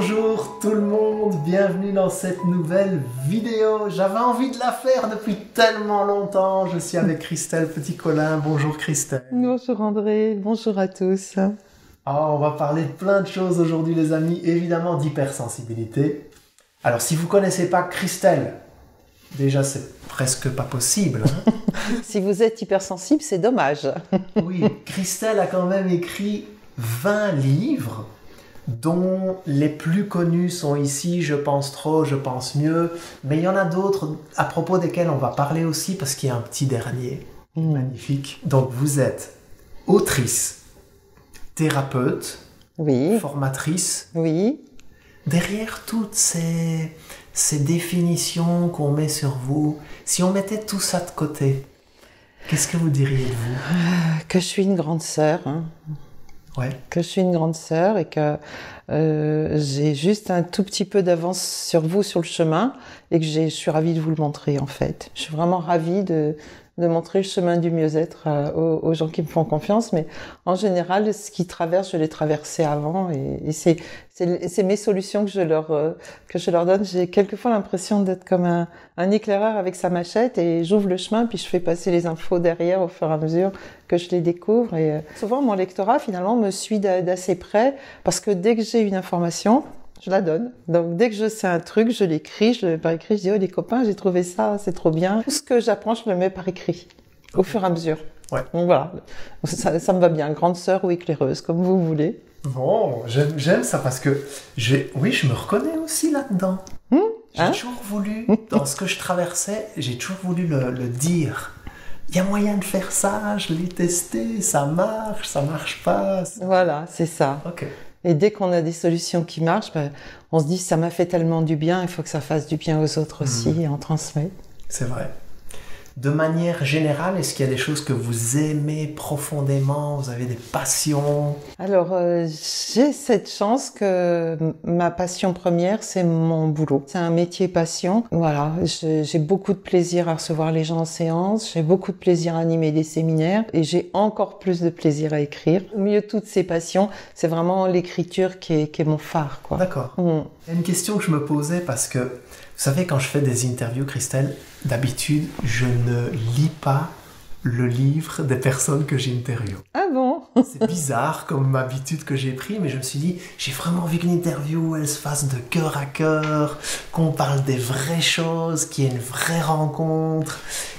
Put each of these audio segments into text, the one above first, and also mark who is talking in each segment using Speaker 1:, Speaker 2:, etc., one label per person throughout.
Speaker 1: Bonjour tout le monde, bienvenue dans cette nouvelle vidéo. J'avais envie de la faire depuis tellement longtemps. Je suis avec Christelle Petit-Colin. Bonjour Christelle.
Speaker 2: Bonjour André, bonjour à tous.
Speaker 1: On va parler de plein de choses aujourd'hui les amis, évidemment d'hypersensibilité. Alors si vous ne connaissez pas Christelle, déjà c'est presque pas possible.
Speaker 2: Si vous êtes hypersensible, c'est dommage.
Speaker 1: Oui, Christelle a quand même écrit 20 livres, dont les plus connus sont ici, Je pense trop, je pense mieux, mais il y en a d'autres à propos desquels on va parler aussi parce qu'il y a un petit dernier magnifique. Donc vous êtes autrice, thérapeute,
Speaker 2: Oui,
Speaker 1: formatrice.
Speaker 2: oui.
Speaker 1: Derrière toutes ces définitions qu'on met sur vous, si on mettait tout ça de côté, qu'est-ce que vous diriez de vous?
Speaker 2: Que je suis une grande sœur.
Speaker 1: Ouais.
Speaker 2: Que je suis une grande sœur et que j'ai juste un tout petit peu d'avance sur vous sur le chemin et que je suis ravie de vous le montrer en fait. Je suis vraiment ravie de montrer le chemin du mieux-être aux gens qui me font confiance, mais en général, ce qu'ils traversent, je l'ai traversé avant et c'est mes solutions que je leur donne. J'ai quelquefois l'impression d'être comme un éclaireur avec sa machette et j'ouvre le chemin puis je fais passer les infos derrière au fur et à mesure que je les découvre. Et souvent, mon lectorat finalement me suit d'assez près parce que dès que j'ai une information, je la donne. Donc, dès que je sais un truc, je l'écris, par écrit, je dis, oh, les copains, j'ai trouvé ça, c'est trop bien. Tout ce que j'apprends, je le mets par écrit, au fur et à mesure.
Speaker 1: Ouais.
Speaker 2: Donc, voilà. Ça me va bien. Grande sœur ou éclaireuse, comme vous voulez.
Speaker 1: Bon, j'aime ça parce que, je me reconnais aussi là-dedans. J'ai toujours voulu, dans ce que je traversais, j'ai toujours voulu le dire. Il y a moyen de faire ça, je l'ai testé, ça marche pas.
Speaker 2: Voilà, c'est ça.
Speaker 1: Ok.
Speaker 2: Et dès qu'on a des solutions qui marchent, on se dit ça m'a fait tellement du bien, il faut que ça fasse du bien aux autres aussi et on transmet.
Speaker 1: C'est vrai. De manière générale, est-ce qu'il y a des choses que vous aimez profondément? Vous avez des passions?
Speaker 2: Alors, j'ai cette chance que ma passion première, c'est mon boulot. C'est un métier passion. Voilà, j'ai beaucoup de plaisir à recevoir les gens en séance, j'ai beaucoup de plaisir à animer des séminaires et j'ai encore plus de plaisir à écrire. Au milieu de toutes ces passions, c'est vraiment l'écriture qui est mon phare, quoi.
Speaker 1: D'accord. Il y a une question que je me posais parce que, vous savez, quand je fais des interviews, Christelle, d'habitude, je ne lis pas le livre des personnes que j'interviewe.
Speaker 2: Ah bon?
Speaker 1: C'est bizarre comme habitude que j'ai pris, mais je me suis dit, j'ai vraiment envie que l'interview, elle se fasse de cœur à cœur, qu'on parle des vraies choses, qu'il y ait une vraie rencontre.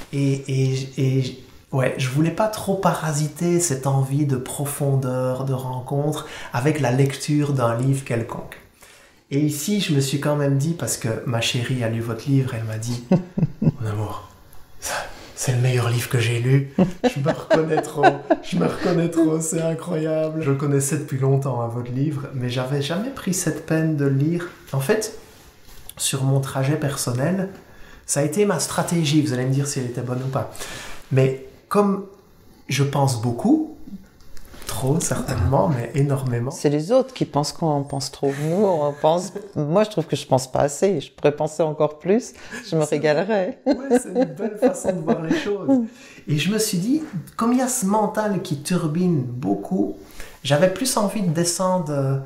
Speaker 1: Et ouais, je voulais pas trop parasiter cette envie de profondeur, de rencontre, avec la lecture d'un livre quelconque. Et ici, je me suis quand même dit, parce que ma chérie a lu votre livre, elle m'a dit, mon amour, c'est le meilleur livre que j'ai lu, je me reconnais trop, c'est incroyable. Je connaissais depuis longtemps votre livre, mais j'avais jamais pris cette peine de le lire. En fait, sur mon trajet personnel, ça a été ma stratégie, vous allez me dire si elle était bonne ou pas. Mais comme je pense beaucoup, trop certainement, mais énormément.
Speaker 2: C'est les autres qui pensent qu'on pense trop. Nous, on pense. Moi, je trouve que je pense pas assez. Je pourrais penser encore plus. Je me régalerais.
Speaker 1: Ouais, c'est une belle façon de voir les choses. Et je me suis dit, comme il y a ce mental qui turbine beaucoup, j'avais plus envie de descendre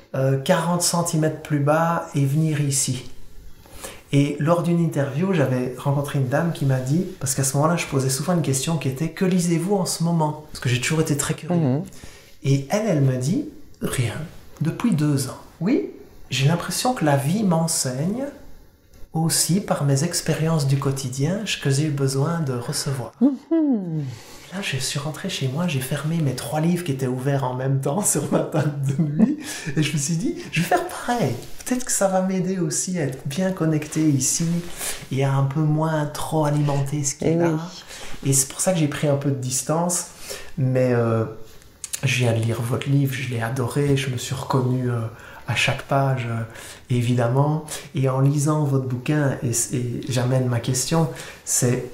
Speaker 1: 40 cm plus bas et venir ici. Et lors d'une interview, j'avais rencontré une dame qui m'a dit, parce qu'à ce moment-là, je posais souvent une question qui était « Que lisez-vous en ce moment ?» Parce que j'ai toujours été très curieux. Et elle me dit « Rien, depuis 2 ans. Oui, j'ai l'impression que la vie m'enseigne aussi par mes expériences du quotidien que j'ai besoin de recevoir. Là, je suis rentré chez moi, j'ai fermé mes 3 livres qui étaient ouverts en même temps sur ma table de nuit et je me suis dit, je vais faire pareil. Peut-être que ça va m'aider aussi à être bien connecté ici et à un peu moins trop alimenter ce qui est là. Et c'est pour ça que j'ai pris un peu de distance. Mais je viens de lire votre livre, je l'ai adoré, je me suis reconnu à chaque page, évidemment. Et en lisant votre bouquin, et j'amène ma question, c'est...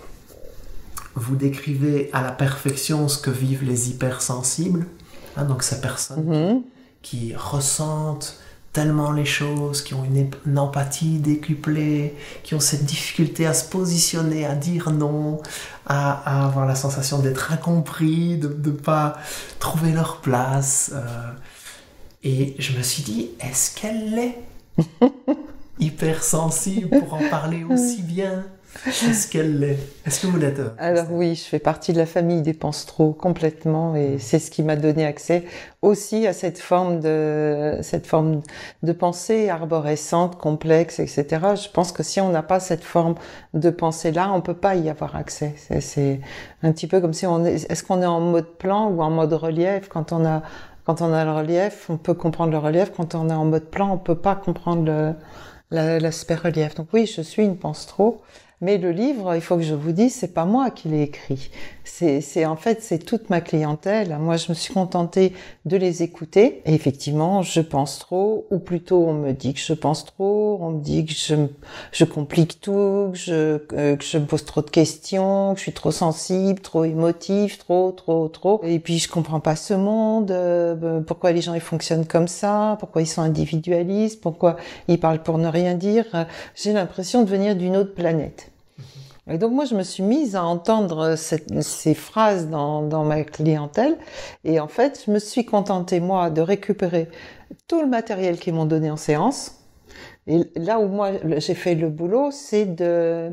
Speaker 1: Vous décrivez à la perfection ce que vivent les hypersensibles, donc ces personnes qui ressentent tellement les choses, qui ont une empathie décuplée, qui ont cette difficulté à se positionner, à dire non, à avoir la sensation d'être incompris, de ne pas trouver leur place. Et je me suis dit, est-ce qu'elle l'est hypersensible pour en parler aussi bien. Est-ce qu'elle l'est? Est-ce que vous l'êtes?
Speaker 2: Alors oui, je fais partie de la famille des pense-trop complètement et c'est ce qui m'a donné accès aussi à cette forme de pensée arborescente, complexe, etc. Je pense que si on n'a pas cette forme de pensée-là, on peut pas y avoir accès. C'est un petit peu comme si est-ce qu'on est en mode plan ou en mode relief? Quand on a le relief, on peut comprendre le relief. Quand on est en mode plan, on peut pas comprendre l'aspect relief. Donc oui, je suis une pense-trop. Mais le livre, il faut que je vous dise, c'est pas moi qui l'ai écrit. En fait, c'est toute ma clientèle. Moi, je me suis contentée de les écouter. Et effectivement, je pense trop, ou plutôt, on me dit que je pense trop, on me dit que je complique tout, que je me pose trop de questions, que je suis trop sensible, trop émotive, trop. Et puis, je comprends pas ce monde, pourquoi les gens, ils fonctionnent comme ça, pourquoi ils sont individualistes, pourquoi ils parlent pour ne rien dire. J'ai l'impression de venir d'une autre planète. Et donc moi, je me suis mise à entendre ces phrases dans ma clientèle. Et en fait, je me suis contentée, moi, de récupérer tout le matériel qu'ils m'ont donné en séance. Et là où moi, j'ai fait le boulot, c'est de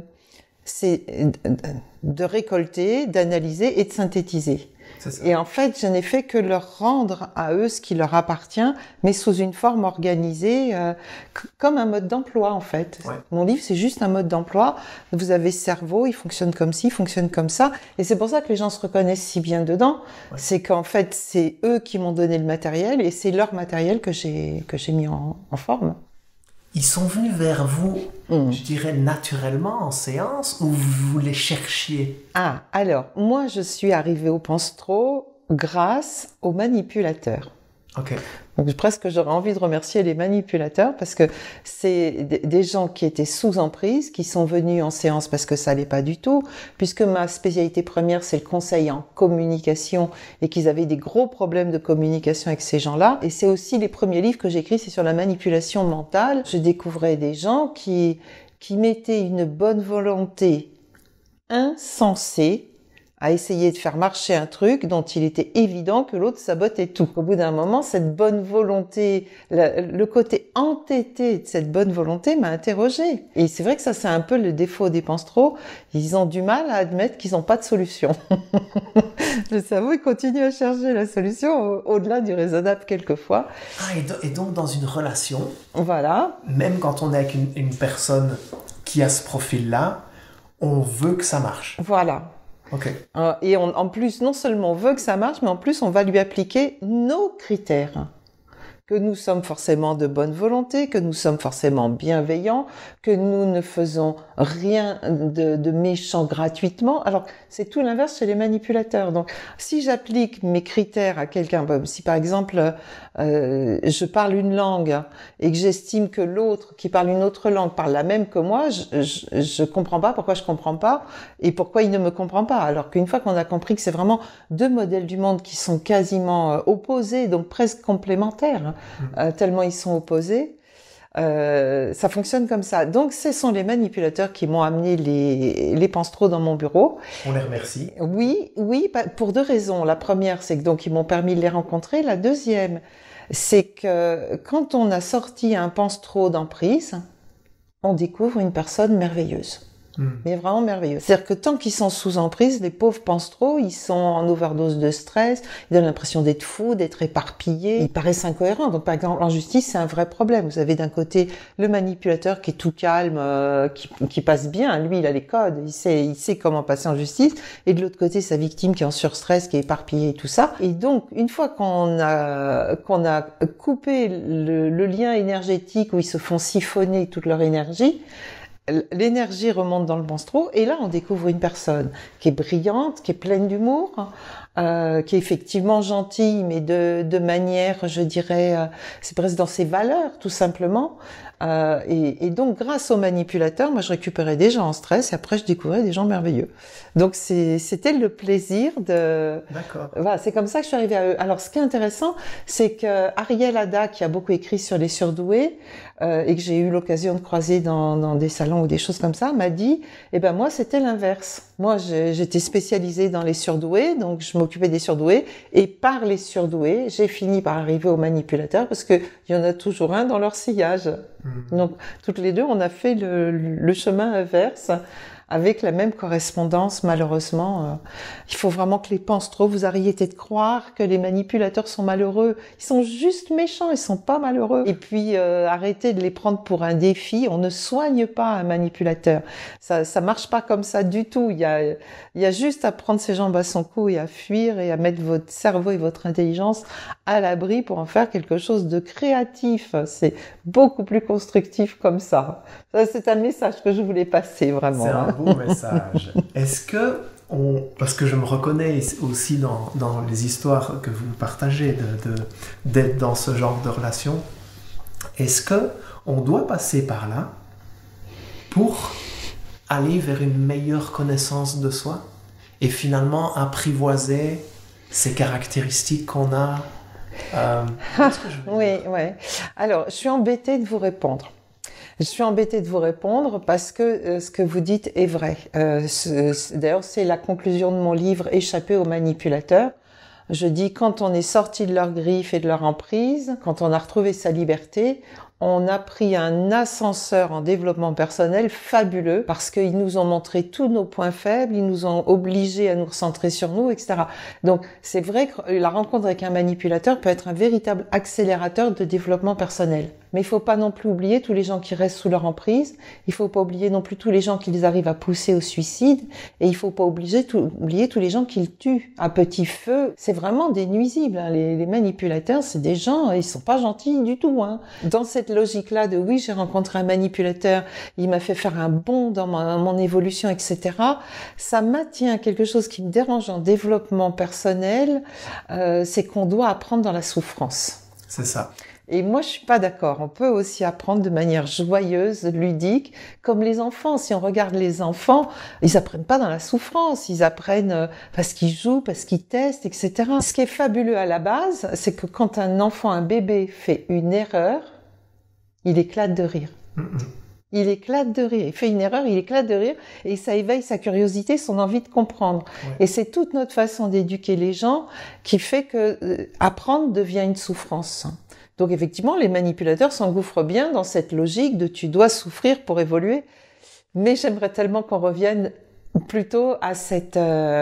Speaker 2: récolter, d'analyser et de synthétiser. Et en fait, je n'ai fait que leur rendre à eux ce qui leur appartient, mais sous une forme organisée, comme un mode d'emploi en fait.
Speaker 1: Ouais.
Speaker 2: Mon livre, c'est juste un mode d'emploi. Vous avez ce cerveau, il fonctionne comme ci, il fonctionne comme ça. Et c'est pour ça que les gens se reconnaissent si bien dedans. Ouais. C'est qu'en fait, c'est eux qui m'ont donné le matériel et c'est leur matériel que j'ai mis en forme.
Speaker 1: Ils sont venus vers vous, je dirais, naturellement en séance ou vous les cherchiez?
Speaker 2: Ah, alors, moi, je suis arrivée au pense-trop grâce aux manipulateurs.
Speaker 1: Ok.
Speaker 2: Donc, presque, j'aurais envie de remercier les manipulateurs parce que c'est des gens qui étaient sous emprise, qui sont venus en séance parce que ça allait pas du tout, puisque ma spécialité première, c'est le conseil en communication et qu'ils avaient des gros problèmes de communication avec ces gens-là. Et c'est aussi les premiers livres que j'écris, c'est sur la manipulation mentale. Je découvrais des gens qui mettaient une bonne volonté insensée à essayer de faire marcher un truc dont il était évident que l'autre sabotait tout. Au bout d'un moment, cette bonne volonté, le côté entêté de cette bonne volonté m'a interrogée. Et c'est vrai que ça, c'est un peu le défaut des pense-trop. Ils ont du mal à admettre qu'ils n'ont pas de solution. Le cerveau, il continue à chercher la solution au-delà du raisonnable quelquefois.
Speaker 1: Ah, et donc dans une relation,
Speaker 2: voilà.
Speaker 1: Même quand on est avec une personne qui a ce profil-là, on veut que ça marche.
Speaker 2: Voilà.
Speaker 1: Okay.
Speaker 2: Et en plus, non seulement on veut que ça marche, mais en plus on va lui appliquer nos critères. Que nous sommes forcément de bonne volonté, que nous sommes forcément bienveillants, que nous ne faisons rien de méchant gratuitement. Alors, c'est tout l'inverse chez les manipulateurs. Donc, si j'applique mes critères à quelqu'un, si par exemple, je parle une langue et que j'estime que l'autre qui parle une autre langue parle la même que moi, je comprends pas pourquoi je comprends pas et pourquoi il ne me comprend pas. Alors qu'une fois qu'on a compris que c'est vraiment deux modèles du monde qui sont quasiment opposés, donc presque complémentaires, tellement ils sont opposés, ça fonctionne comme ça. Donc ce sont les manipulateurs qui m'ont amené les pense-trop dans mon bureau.
Speaker 1: On les remercie.
Speaker 2: Oui, pour deux raisons. La première, c'est que donc ils m'ont permis de les rencontrer. La deuxième, c'est que quand on a sorti un pense-trop d'emprise, on découvre une personne merveilleuse. Mais vraiment merveilleux. C'est-à-dire que tant qu'ils sont sous emprise, les pauvres pensent trop, ils sont en overdose de stress, ils ont l'impression d'être fous, d'être éparpillés, ils paraissent incohérents. Donc par exemple, en justice, c'est un vrai problème. Vous avez d'un côté le manipulateur qui est tout calme, qui passe bien, lui il a les codes, il sait comment passer en justice, et de l'autre côté sa victime qui est en surstress, qui est éparpillée et tout ça. Et donc une fois qu'on a coupé le lien énergétique où ils se font siphonner toute leur énergie, l'énergie remonte dans le pense-trop et là on découvre une personne qui est brillante, qui est pleine d'humour, qui est effectivement gentille mais de manière, je dirais, c'est presque dans ses valeurs tout simplement. Et donc grâce aux manipulateurs, moi je récupérais des gens en stress et après je découvrais des gens merveilleux. Donc c'était le plaisir de...
Speaker 1: D'accord.
Speaker 2: Voilà, c'est comme ça que je suis arrivée à eux. Alors ce qui est intéressant, c'est que Ariel Ada, qui a beaucoup écrit sur les surdoués et que j'ai eu l'occasion de croiser dans des salons ou des choses comme ça, m'a dit, moi c'était l'inverse. Moi j'étais spécialisée dans les surdoués, donc je m'occupais des surdoués. Et par les surdoués, j'ai fini par arriver aux manipulateurs parce qu'il y en a toujours un dans leur sillage. Donc, toutes les deux, on a fait le chemin inverse avec la même correspondance, malheureusement. Il faut vraiment que les pensent trop. Vous arrêtez de croire que les manipulateurs sont malheureux. Ils sont juste méchants, ils sont pas malheureux. Et puis, arrêtez de les prendre pour un défi. On ne soigne pas un manipulateur. Ça marche pas comme ça du tout. Il y a juste à prendre ses jambes à son cou et à fuir et à mettre votre cerveau et votre intelligence à l'abri pour en faire quelque chose de créatif. C'est beaucoup plus constructif comme ça. Ça, c'est un message que je voulais passer, vraiment.
Speaker 1: C'est un beau message. Est-ce que parce que je me reconnais aussi dans les histoires que vous partagez d'être dans ce genre de relation, est-ce que on doit passer par là pour aller vers une meilleure connaissance de soi et finalement apprivoiser ces caractéristiques qu'on a?
Speaker 2: Oui. Alors, je suis embêtée de vous répondre. Parce que ce que vous dites est vrai. D'ailleurs, c'est la conclusion de mon livre Échapper aux manipulateurs. Je dis, quand on est sorti de leurs griffes et de leur emprise, quand on a retrouvé sa liberté, on a pris un ascenseur en développement personnel fabuleux parce qu'ils nous ont montré tous nos points faibles, ils nous ont obligés à nous recentrer sur nous, etc. Donc, c'est vrai que la rencontre avec un manipulateur peut être un véritable accélérateur de développement personnel. Mais il faut pas non plus oublier tous les gens qui restent sous leur emprise. Il faut pas oublier non plus tous les gens qui les arrivent à pousser au suicide. Et il faut pas oublier tous les gens qui le tuent à petit feu. C'est vraiment des nuisibles, hein. Les manipulateurs, c'est des gens, ils sont pas gentils du tout, hein. Dans cette logique-là de oui, j'ai rencontré un manipulateur, il m'a fait faire un bond dans mon évolution, etc. Ça maintient quelque chose qui me dérange en développement personnel, c'est qu'on doit apprendre dans la souffrance.
Speaker 1: C'est ça.
Speaker 2: Et moi, je suis pas d'accord. On peut aussi apprendre de manière joyeuse, ludique, comme les enfants. Si on regarde les enfants, ils apprennent pas dans la souffrance. Ils apprennent parce qu'ils jouent, parce qu'ils testent, etc. Ce qui est fabuleux à la base, c'est que quand un enfant, un bébé fait une erreur, il éclate de rire. Il éclate de rire. Il fait une erreur, il éclate de rire et ça éveille sa curiosité, son envie de comprendre. Ouais. Et c'est toute notre façon d'éduquer les gens qui fait que apprendre devient une souffrance. Donc effectivement, les manipulateurs s'engouffrent bien dans cette logique de tu dois souffrir pour évoluer. Mais j'aimerais tellement qu'on revienne plutôt à cette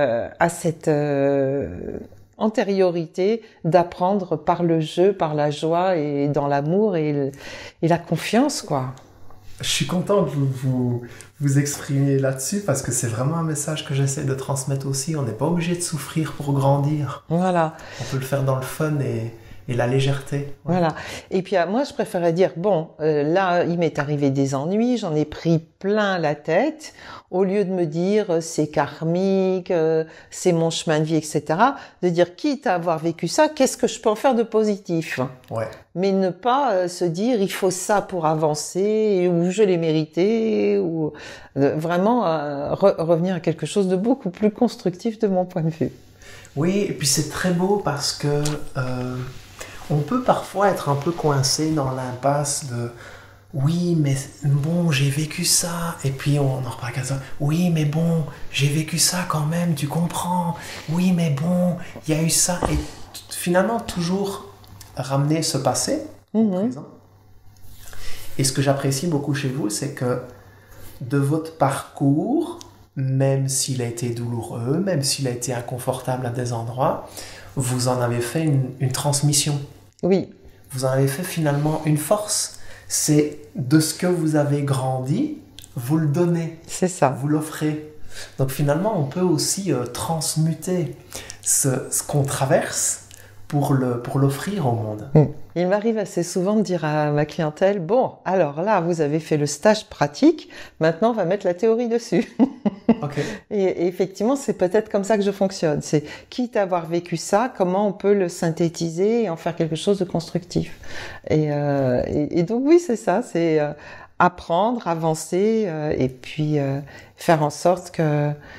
Speaker 2: antériorité d'apprendre par le jeu, par la joie et dans l'amour et la confiance, quoi.
Speaker 1: Je suis content que vous exprimiez là-dessus parce que c'est vraiment un message que j'essaie de transmettre aussi. On n'est pas obligé de souffrir pour grandir.
Speaker 2: Voilà.
Speaker 1: On peut le faire dans le fun et la légèreté. Ouais.
Speaker 2: Voilà. Et puis moi, je préférais dire, bon, là, il m'est arrivé des ennuis, j'en ai pris plein la tête, au lieu de me dire, c'est karmique, c'est mon chemin de vie, etc., de dire, quitte à avoir vécu ça, qu'est-ce que je peux en faire de positif ?
Speaker 1: Ouais.
Speaker 2: Mais ne pas se dire, il faut ça pour avancer, ou je l'ai mérité, ou vraiment revenir à quelque chose de beaucoup plus constructif de mon point de vue.
Speaker 1: Oui, et puis c'est très beau parce que on peut parfois être un peu coincé dans l'impasse de oui, mais bon, j'ai vécu ça, et puis on en reparle comme ça. Oui, mais bon, j'ai vécu ça quand même, tu comprends. Oui, mais bon, il y a eu ça, et finalement toujours ramener ce passé au présent. Et ce que j'apprécie beaucoup chez vous, c'est que de votre parcours, même s'il a été douloureux, même s'il a été inconfortable à des endroits, vous en avez fait une transmission.
Speaker 2: Oui.
Speaker 1: Vous en avez fait finalement une force. C'est de ce que vous avez grandi, vous le donnez.
Speaker 2: C'est ça.
Speaker 1: Vous l'offrez. Donc finalement, on peut aussi transmuter ce qu'on traverse pour l'offrir au monde.
Speaker 2: Il m'arrive assez souvent de dire à ma clientèle, bon, alors là, vous avez fait le stage pratique, maintenant on va mettre la théorie dessus.
Speaker 1: Okay.
Speaker 2: Et effectivement, c'est peut-être comme ça que je fonctionne. C'est, quitte à avoir vécu ça, comment on peut le synthétiser et en faire quelque chose de constructif. Et donc oui, c'est ça, c'est apprendre, avancer et puis faire en sorte que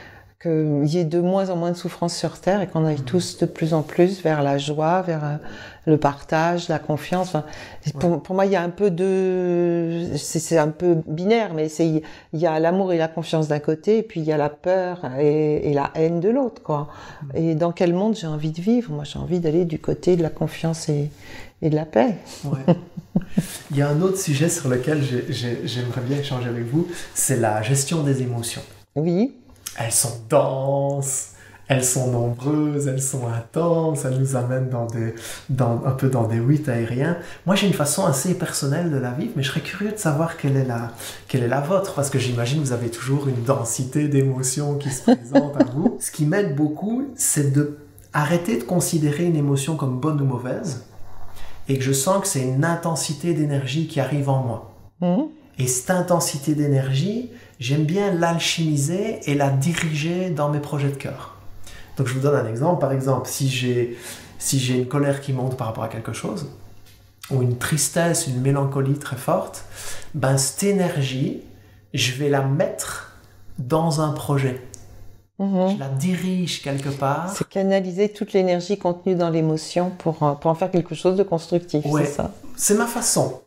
Speaker 2: qu'il y ait de moins en moins de souffrance sur Terre et qu'on aille tous de plus en plus vers la joie, vers le partage, la confiance. Enfin, pour moi, il y a un peu c'est un peu binaire, mais il y a l'amour et la confiance d'un côté, et puis il y a la peur et la haine de l'autre, quoi. Et dans quel monde j'ai envie de vivre? Moi, j'ai envie d'aller du côté de la confiance et de la paix.
Speaker 1: Ouais. Il y a un autre sujet sur lequel j'aimerais bien échanger avec vous, c'est la gestion des émotions.
Speaker 2: Oui.
Speaker 1: Elles sont denses, elles sont nombreuses, elles sont intenses, elles nous amènent un peu dans des rites aériens. Moi, j'ai une façon assez personnelle de la vivre, mais je serais curieux de savoir quelle est la vôtre, parce que j'imagine que vous avez toujours une densité d'émotions qui se présentent à vous. Ce qui m'aide beaucoup, c'est de arrêter de considérer une émotion comme bonne ou mauvaise, et que je sens que c'est une intensité d'énergie qui arrive en moi. Et cette intensité d'énergie, j'aime bien l'alchimiser et la diriger dans mes projets de cœur. Donc je vous donne un exemple. Par exemple, si j'ai une colère qui monte par rapport à quelque chose, ou une tristesse, une mélancolie très forte, ben cette énergie, je vais la mettre dans un projet. Je la dirige quelque part.
Speaker 2: C'est canaliser toute l'énergie contenue dans l'émotion pour en faire quelque chose de constructif,
Speaker 1: ouais,
Speaker 2: c'est ça?
Speaker 1: C'est ma façon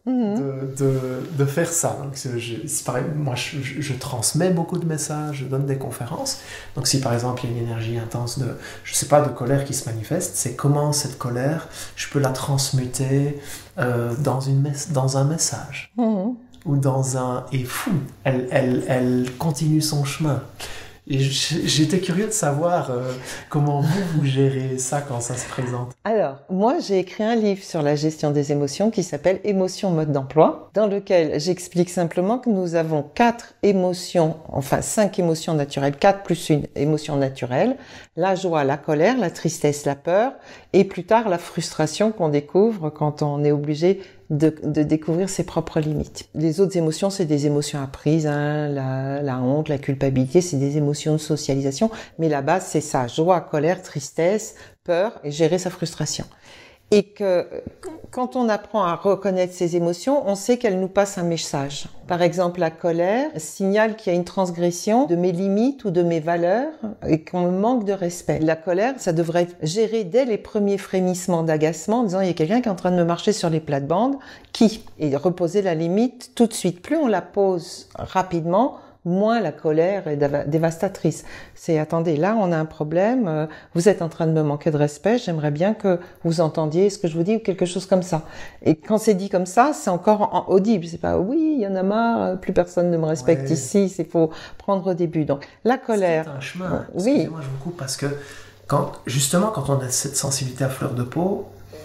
Speaker 1: de faire ça. Donc, c'est pareil, moi, je transmets beaucoup de messages, je donne des conférences. Donc, si par exemple, il y a une énergie intense de colère qui se manifeste, c'est comment cette colère, je peux la transmuter dans un message. Ou dans un... Et fou, elle continue son chemin. Et j'étais curieux de savoir comment vous gérez ça quand ça se présente.
Speaker 2: Alors, moi, j'ai écrit un livre sur la gestion des émotions qui s'appelle « Émotions, mode d'emploi », dans lequel j'explique simplement que nous avons 5 émotions naturelles, 4 plus une émotion naturelle, la joie, la colère, la tristesse, la peur, et plus tard la frustration qu'on découvre quand on est obligé de découvrir ses propres limites. Les autres émotions, c'est des émotions apprises, la honte, la culpabilité, c'est des émotions de socialisation, mais la base, c'est ça, joie, colère, tristesse, peur, et gérer sa frustration. Et que quand on apprend à reconnaître ces émotions, on sait qu'elles nous passent un message. Par exemple, la colère signale qu'il y a une transgression de mes limites ou de mes valeurs et qu'on me manque de respect. La colère, ça devrait être géré dès les premiers frémissements d'agacement en disant il y a quelqu'un qui est en train de me marcher sur les plates-bandes, et reposer la limite tout de suite. Plus on la pose rapidement, moins la colère est dévastatrice. C'est, attendez, là on a un problème, vous êtes en train de me manquer de respect, j'aimerais bien que vous entendiez ce que je vous dis ou quelque chose comme ça. Et quand c'est dit comme ça, c'est encore audible. C'est pas, oui, il y en a marre, plus personne ne me respecte ici, c'est faut prendre au début. Donc, la colère.
Speaker 1: C'est un chemin. Excusez-moi, je vous coupe parce que quand on a cette sensibilité à fleur de peau,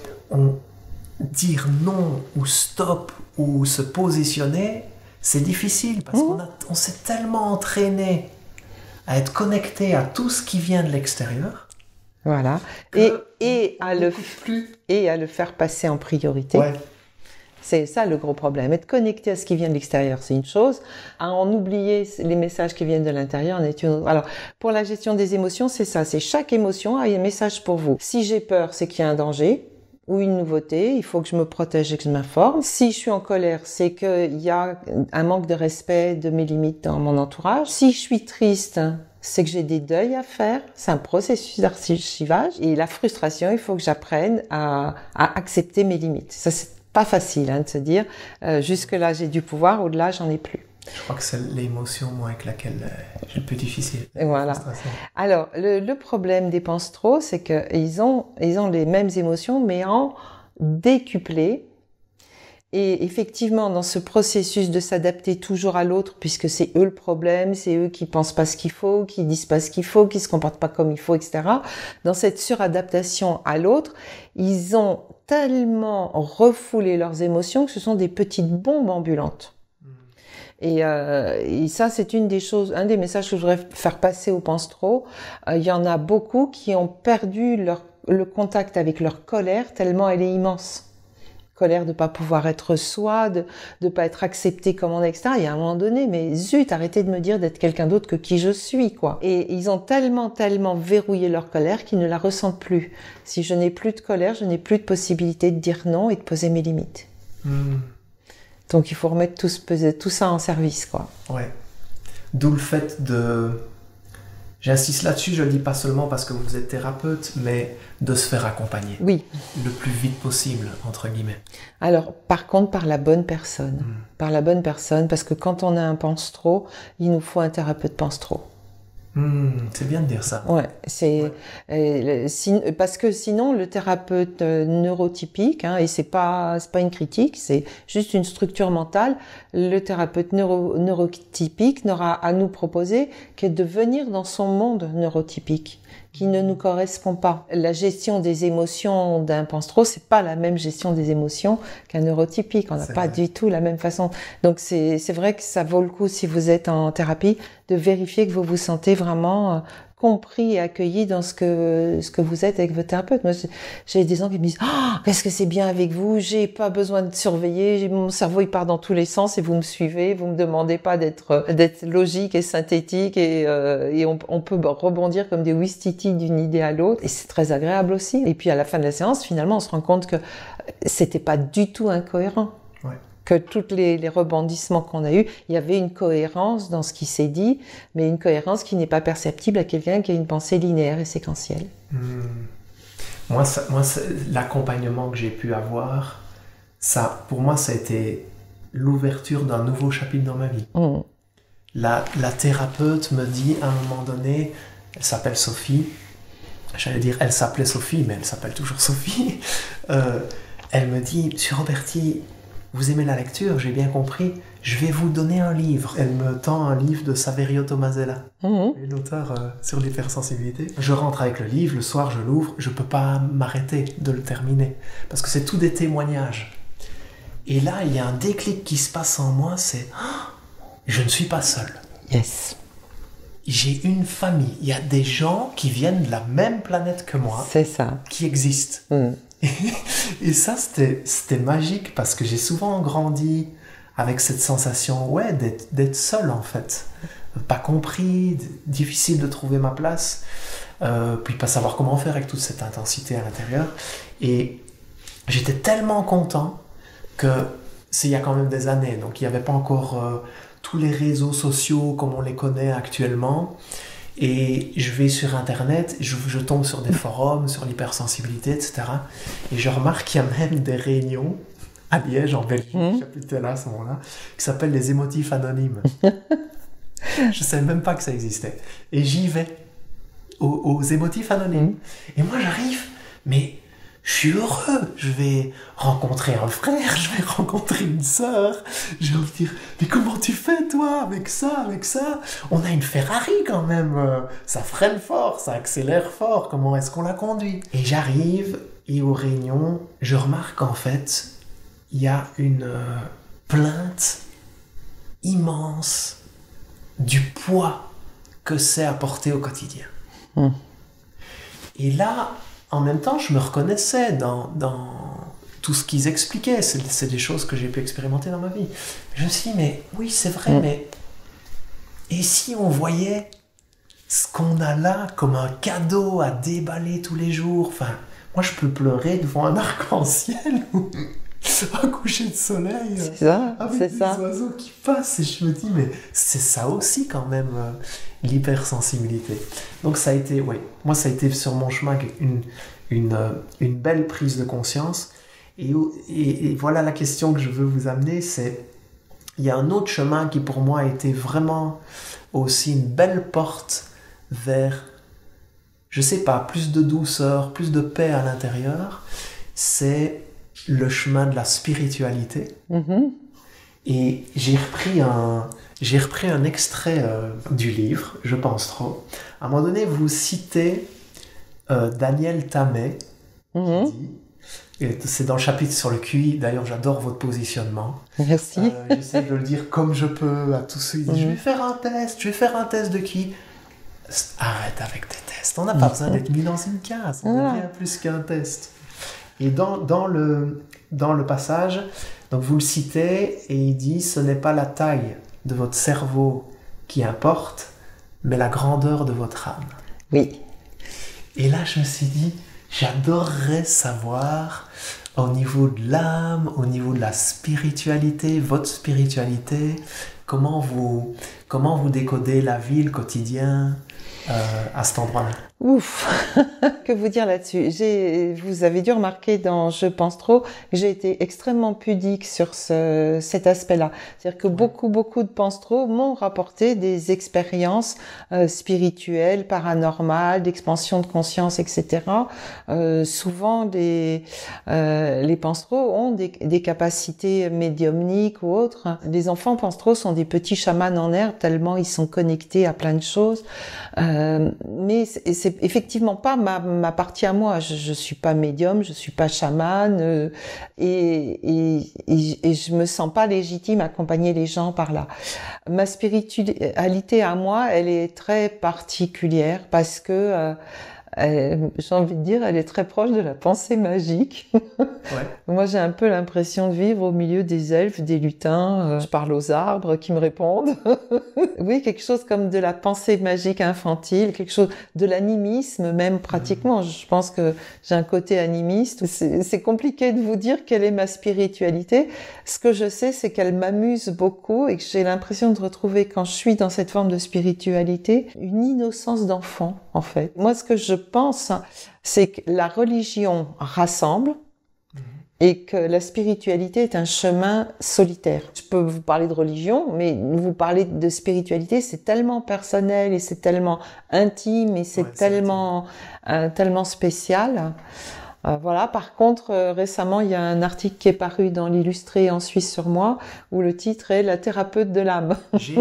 Speaker 1: dire non ou stop ou se positionner, c'est difficile parce qu'on s'est tellement entraîné à être connecté à tout ce qui vient de l'extérieur.
Speaker 2: Voilà. Et à le faire passer en priorité.
Speaker 1: Ouais.
Speaker 2: C'est ça le gros problème. Être connecté à ce qui vient de l'extérieur, c'est une chose. À en oublier les messages qui viennent de l'intérieur en est une autre. Alors, pour la gestion des émotions, c'est ça. C'est chaque émotion a un message pour vous. Si j'ai peur, c'est qu'il y a un danger ou une nouveauté, il faut que je me protège et que je m'informe. Si je suis en colère, c'est qu'il y a un manque de respect de mes limites dans mon entourage. Si je suis triste, c'est que j'ai des deuils à faire. C'est un processus d'archivage. Et la frustration, il faut que j'apprenne à accepter mes limites. Ça, c'est pas facile de se dire jusque-là j'ai du pouvoir, au-delà j'en ai plus.
Speaker 1: Je crois que c'est l'émotion moi avec laquelle c'est le plus difficile.
Speaker 2: Et voilà. Alors le problème des pense trop, c'est que ils ont les mêmes émotions mais en décuplé. Et effectivement, dans ce processus de s'adapter toujours à l'autre, puisque c'est eux le problème, c'est eux qui pensent pas ce qu'il faut, qui disent pas ce qu'il faut, qui se comportent pas comme il faut, etc. Dans cette suradaptation à l'autre, ils ont tellement refoulé leurs émotions que ce sont des petites bombes ambulantes. Et ça, c'est un des messages que je voudrais faire passer aux pense trop. Il y en a beaucoup qui ont perdu le contact avec leur colère tellement elle est immense. Colère de pas pouvoir être soi, de pas être accepté comme on est, etc. Il y a un moment donné, mais zut, arrêtez de me dire d'être quelqu'un d'autre que qui je suis, quoi. Et ils ont tellement verrouillé leur colère qu'ils ne la ressentent plus. Si je n'ai plus de colère, je n'ai plus de possibilité de dire non et de poser mes limites. Donc il faut remettre tout ça en service, quoi.
Speaker 1: Ouais. D'où le fait de... J'insiste là-dessus, je le dis pas seulement parce que vous êtes thérapeute, mais de se faire accompagner.
Speaker 2: Oui.
Speaker 1: Le plus vite possible, entre guillemets.
Speaker 2: Alors, par contre, par la bonne personne. Par la bonne personne, parce que quand on a un pense-trop, il nous faut un thérapeute pense-trop.
Speaker 1: C'est bien de dire ça.
Speaker 2: Ouais, parce que sinon le thérapeute neurotypique, et c'est pas une critique, c'est juste une structure mentale. Le thérapeute neurotypique n'aura à nous proposer que de venir dans son monde neurotypique, qui ne nous correspond pas. La gestion des émotions d'un pense-trop, c'est pas la même gestion des émotions qu'un neurotypique. On n'a pas du tout la même façon. Donc c'est vrai que ça vaut le coup, si vous êtes en thérapie, de vérifier que vous vous sentez vraiment compris et accueilli dans ce que vous êtes avec votre thérapeute. Moi, j'ai des gens qui me disent qu'est-ce que c'est bien avec vous, j'ai pas besoin de surveiller, mon cerveau il part dans tous les sens et vous me suivez, vous me demandez pas d'être logique et synthétique et on peut rebondir comme des ouistiti d'une idée à l'autre et c'est très agréable aussi. Et puis à la fin de la séance, finalement, on se rend compte que c'était pas du tout incohérent.
Speaker 1: Ouais.
Speaker 2: Que tous les rebondissements qu'on a eus, il y avait une cohérence dans ce qui s'est dit, mais une cohérence qui n'est pas perceptible à quelqu'un qui a une pensée linéaire et séquentielle.
Speaker 1: Moi, l'accompagnement que j'ai pu avoir, pour moi, ça a été l'ouverture d'un nouveau chapitre dans ma vie. La thérapeute me dit à un moment donné, elle s'appelle Sophie, j'allais dire elle s'appelait Sophie, mais elle s'appelle toujours Sophie, elle me dit, Monsieur Roberti, vous aimez la lecture, j'ai bien compris, je vais vous donner un livre. Elle me tend un livre de Saverio Tomasella, l'auteur sur l'hypersensibilité. Je rentre avec le livre, le soir je l'ouvre, je peux pas m'arrêter de le terminer, parce que c'est tout des témoignages. Et là, il y a un déclic qui se passe en moi, c'est je ne suis pas seul.
Speaker 2: Yes.
Speaker 1: J'ai une famille, il y a des gens qui viennent de la même planète que moi.
Speaker 2: C'est ça.
Speaker 1: Qui existent. Et ça, c'était magique parce que j'ai souvent grandi avec cette sensation d'être seul en fait. Pas compris, difficile de trouver ma place, puis pas savoir comment faire avec toute cette intensité à l'intérieur. Et j'étais tellement content que c'est il y a quand même des années, donc il n'y avait pas encore tous les réseaux sociaux comme on les connaît actuellement. Et je vais sur Internet, je tombe sur des forums, sur l'hypersensibilité, etc. Et je remarque qu'il y a même des réunions à Liège, en Belgique, je ne sais plus si là à ce moment-là, qui s'appellent les émotifs anonymes. Je ne savais même pas que ça existait. Et j'y vais, aux émotifs anonymes. Et moi j'arrive, mais je suis heureux, je vais rencontrer un frère, je vais rencontrer une sœur, je vais me dire, mais comment tu fais toi, avec ça, on a une Ferrari quand même, ça freine fort, ça accélère fort, comment est-ce qu'on la conduit? Et j'arrive, et aux réunions, je remarque qu'en fait, il y a une plainte immense du poids que c'est à porter au quotidien. Et là, en même temps, je me reconnaissais dans tout ce qu'ils expliquaient. C'est des choses que j'ai pu expérimenter dans ma vie. Je me suis dit, mais oui, c'est vrai, mais... Et si on voyait ce qu'on a là comme un cadeau à déballer tous les jours? Enfin, moi, je peux pleurer devant un arc-en-ciel ou un coucher de soleil avec des oiseaux qui passent. Et je me dis, mais c'est ça aussi quand même, l'hypersensibilité. Donc ça a été, moi ça a été sur mon chemin une belle prise de conscience. Et voilà la question que je veux vous amener, c'est, il y a un autre chemin qui pour moi a été vraiment aussi une belle porte vers, je sais pas, plus de douceur, plus de paix à l'intérieur. C'est le chemin de la spiritualité. Et j'ai repris un extrait du livre, Je pense trop. À un moment donné, vous citez Daniel Tammet, qui dit, et c'est dans le chapitre sur le QI, d'ailleurs j'adore votre positionnement.
Speaker 2: Merci.
Speaker 1: J'essaie de le dire comme je peux à tous ceux qui disent je vais faire un test de QI. Arrête avec tes tests, on n'a pas besoin d'être mis dans une case, on est bien plus qu'un test. Et dans le passage, donc vous le citez et il dit, ce n'est pas la taille de votre cerveau qui importe, mais la grandeur de votre âme.
Speaker 2: Oui.
Speaker 1: Et là, je me suis dit, j'adorerais savoir au niveau de l'âme, au niveau de la spiritualité, votre spiritualité, comment vous décodez la vie, le quotidien, à cet endroit-là?
Speaker 2: Ouf, que vous dire là-dessus? Vous avez dû remarquer dans Je pense trop que j'ai été extrêmement pudique sur cet aspect-là. C'est-à-dire que beaucoup de pense trop m'ont rapporté des expériences spirituelles, paranormales, d'expansion de conscience, etc. Souvent, les pense trop ont des capacités médiumniques ou autres. Les enfants pense trop sont des petits chamans en herbe tellement ils sont connectés à plein de choses. Mais c'est effectivement pas ma partie à moi. Je suis pas médium, je suis pas chamane, et je me sens pas légitime à accompagner les gens par là. Ma spiritualité à moi, elle est très particulière parce que j'ai envie de dire, elle est très proche de la pensée magique.
Speaker 1: Ouais.
Speaker 2: Moi, j'ai un peu l'impression de vivre au milieu des elfes, des lutins. Je parle aux arbres qui me répondent. Oui, quelque chose comme de la pensée magique infantile, quelque chose de l'animisme même pratiquement. Je pense que j'ai un côté animiste. C'est compliqué de vous dire quelle est ma spiritualité. Ce que je sais, c'est qu'elle m'amuse beaucoup et que j'ai l'impression de retrouver, quand je suis dans cette forme de spiritualité, une innocence d'enfant, en fait. Moi, ce que je pense, c'est que la religion rassemble et que la spiritualité est un chemin solitaire. Je peux vous parler de religion, mais vous parler de spiritualité, c'est tellement personnel et c'est tellement intime et c'est tellement spécial. Voilà. Par contre, récemment, il y a un article qui est paru dans l'Illustré en Suisse sur moi, où le titre est La thérapeute de l'âme.
Speaker 1: J'ai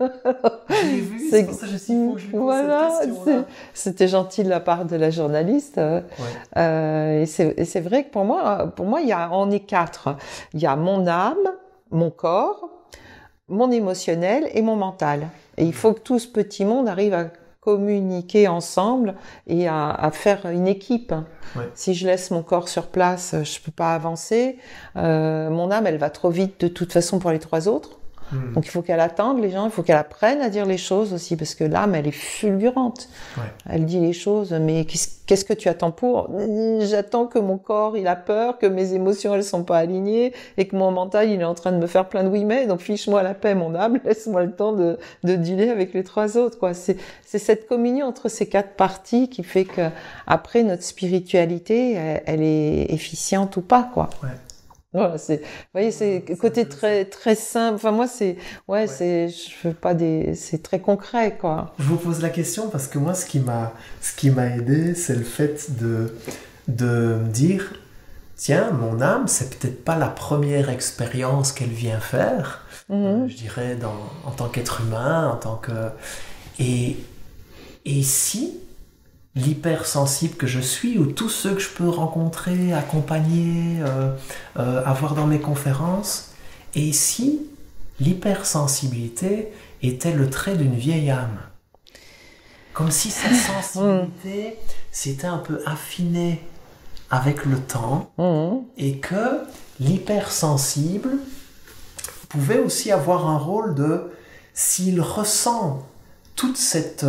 Speaker 1: vu, c'est pour ça que je suis
Speaker 2: voilà,
Speaker 1: cette question-là.
Speaker 2: C'était gentil de la part de la journaliste. Et c'est vrai que pour moi, on est 4. Il y a mon âme, mon corps, mon émotionnel et mon mental. Et il faut que tout ce petit monde arrive à communiquer ensemble et à faire une équipe. Ouais. Si je laisse mon corps sur place, je peux pas avancer. Mon âme, elle va trop vite de toute façon pour les 3 autres. Donc il faut qu'elle attende les gens, il faut qu'elle apprenne à dire les choses aussi, parce que l'âme, elle est fulgurante. Ouais. Elle dit les choses, mais qu'est-ce que tu attends pour? J'attends que mon corps, il a peur, que mes émotions, elles sont pas alignées, et que mon mental, il est en train de me faire plein de oui mais, donc fiche-moi la paix, mon âme, laisse-moi le temps de dealer avec les 3 autres, quoi. C'est cette communion entre ces 4 parties qui fait que, après, notre spiritualité, elle est efficiente ou pas, quoi. Ouais. Voilà, vous voyez, c'est côté très simple. Enfin, moi, c'est très concret, quoi.
Speaker 1: Je vous pose la question parce que moi, ce qui m'a aidé, c'est le fait de me dire, tiens, mon âme, c'est peut-être pas la première expérience qu'elle vient faire, je dirais, en tant qu'être humain, et si l'hypersensible que je suis, ou tous ceux que je peux rencontrer, accompagner, avoir dans mes conférences, et si l'hypersensibilité était le trait d'une vieille âme, comme si sa sensibilité s'était un peu affinée avec le temps, et que l'hypersensible pouvait aussi avoir un rôle de, s'il ressent toute cette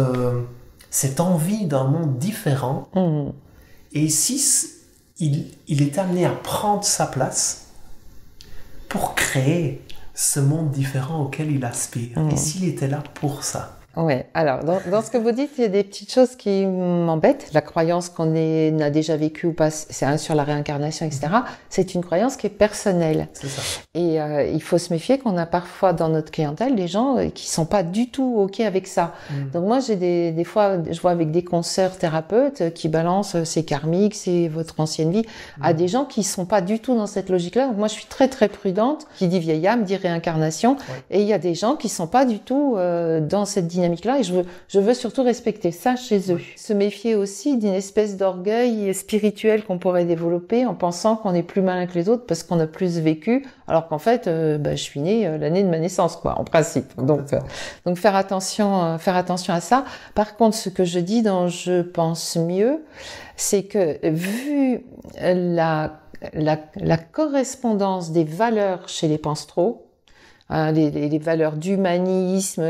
Speaker 1: envie d'un monde différent, et si il est amené à prendre sa place pour créer ce monde différent auquel il aspire, et s'il était là pour ça.
Speaker 2: Ouais. Alors, dans ce que vous dites, il y a des petites choses qui m'embêtent. La croyance qu'on n'a déjà vécu ou pas, c'est sur la réincarnation, etc. C'est une croyance qui est personnelle.
Speaker 1: C'est ça.
Speaker 2: Et il faut se méfier qu'on a parfois dans notre clientèle des gens qui sont pas du tout OK avec ça. Donc moi, j'ai des fois, je vois avec des consoeurs thérapeutes qui balancent c'est karmique, c'est votre ancienne vie, à des gens qui sont pas du tout dans cette logique-là. Donc moi, je suis très très prudente. Qui dit vieille âme dit réincarnation. Ouais. Et il y a des gens qui sont pas du tout dans cette dynamique-là, et je veux surtout respecter ça chez eux. Se méfier aussi d'une espèce d'orgueil spirituel qu'on pourrait développer en pensant qu'on est plus malin que les autres parce qu'on a plus vécu, alors qu'en fait, je suis née l'année de ma naissance, quoi, en principe. Donc faire attention à ça. Par contre, ce que je dis dans Je pense mieux, c'est que vu la correspondance des valeurs chez les pense trop, les valeurs d'humanisme,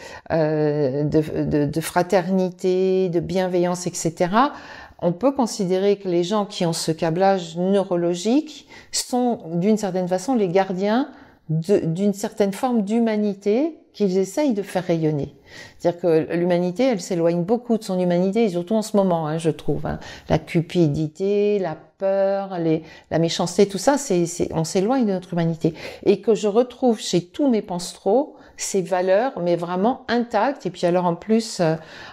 Speaker 2: de fraternité, de bienveillance, etc. On peut considérer que les gens qui ont ce câblage neurologique sont d'une certaine façon les gardiens d'une certaine forme d'humanité qu'ils essayent de faire rayonner. C'est-à-dire que l'humanité, elle s'éloigne beaucoup de son humanité, et surtout en ce moment, hein, je trouve. Hein. La cupidité, la peur, la méchanceté, tout ça, on s'éloigne de notre humanité. Et que je retrouve chez tous mes pensereaux ces valeurs, mais vraiment intactes. Et puis alors en plus,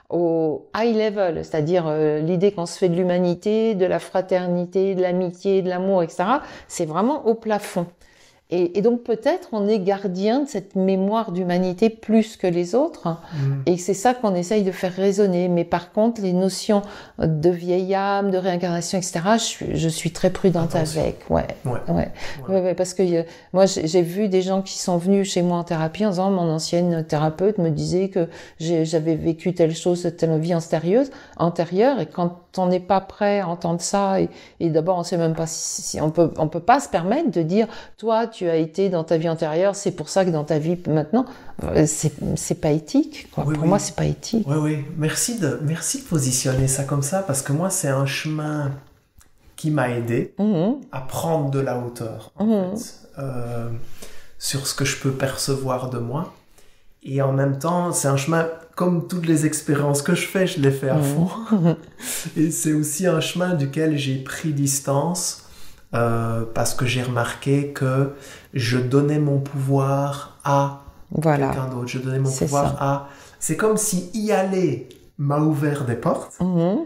Speaker 2: au high level, c'est-à-dire l'idée qu'on se fait de l'humanité, de la fraternité, de l'amitié, de l'amour, etc., c'est vraiment au plafond. Et donc peut-être on est gardien de cette mémoire d'humanité plus que les autres, et c'est ça qu'on essaye de faire résonner. Mais par contre, les notions de vieille âme, de réincarnation, etc., je suis très prudente avec. Ouais, parce que moi j'ai vu des gens qui sont venus chez moi en thérapie en disant mon ancienne thérapeute me disait que j'avais vécu telle chose, telle vie antérieure, et quand on n'est pas prêt à entendre ça, et d'abord on sait même pas si on peut pas se permettre de dire toi tu as été dans ta vie antérieure, c'est pour ça que dans ta vie maintenant, c'est pas éthique, quoi. Pour moi c'est pas éthique.
Speaker 1: Oui. Merci de positionner ça comme ça, parce que moi c'est un chemin qui m'a aidé à prendre de la hauteur en fait, sur ce que je peux percevoir de moi. Et en même temps, c'est un chemin, comme toutes les expériences que je fais, je les fais à fond. Et c'est aussi un chemin duquel j'ai pris distance, parce que j'ai remarqué que je donnais mon pouvoir à quelqu'un d'autre. Je donnais mon pouvoir à... C'est comme si y aller m'a ouvert des portes,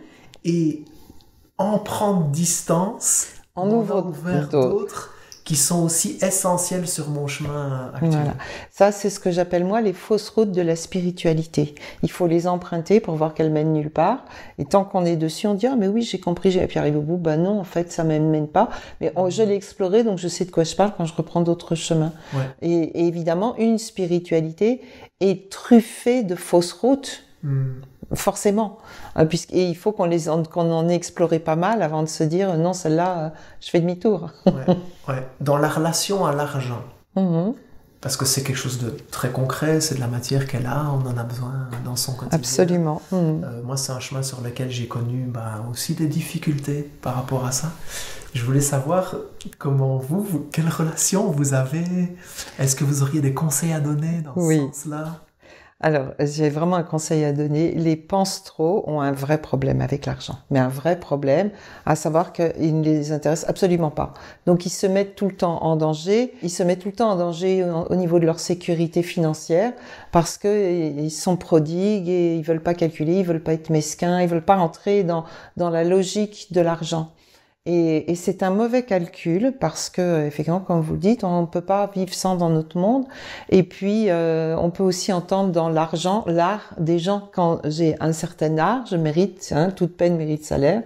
Speaker 1: et en prendre distance, on ouvre d'autres qui sont aussi essentiels sur mon chemin actuel.
Speaker 2: Voilà. Ça, c'est ce que j'appelle moi les fausses routes de la spiritualité. Il faut les emprunter pour voir qu'elles mènent nulle part. Et tant qu'on est dessus, on dit « Ah, mais oui, j'ai compris, j'ai pu arriver au bout. » Ben non, en fait, ça ne mène pas. Mais je l'ai exploré, donc je sais de quoi je parle quand je reprends d'autres chemins. Ouais. Et évidemment, une spiritualité est truffée de fausses routes. Forcément, et il faut qu'on en ait exploré pas mal avant de se dire non, celle-là, je fais demi-tour.
Speaker 1: Ouais. Dans la relation à l'argent, parce que c'est quelque chose de très concret, c'est de la matière qu'elle a, on en a besoin dans son quotidien.
Speaker 2: Absolument.
Speaker 1: Moi, c'est un chemin sur lequel j'ai connu aussi des difficultés par rapport à ça. Je voulais savoir comment quelle relation vous avez. Est-ce que vous auriez des conseils à donner dans ce sens-là?
Speaker 2: Alors, j'ai vraiment un conseil à donner. Les pensereaux ont un vrai problème avec l'argent, mais un vrai problème, à savoir qu'il ne les intéresse absolument pas. Donc, ils se mettent tout le temps en danger. Ils se mettent tout le temps en danger au niveau de leur sécurité financière, parce que ils sont prodigues et ils veulent pas calculer, ils veulent pas être mesquins, ils veulent pas rentrer dans la logique de l'argent. Et c'est un mauvais calcul parce que, effectivement, comme vous le dites, on ne peut pas vivre sans dans notre monde. Et puis, on peut aussi entendre dans l'argent, l'art des gens. Quand j'ai un certain art, je mérite, toute peine mérite salaire.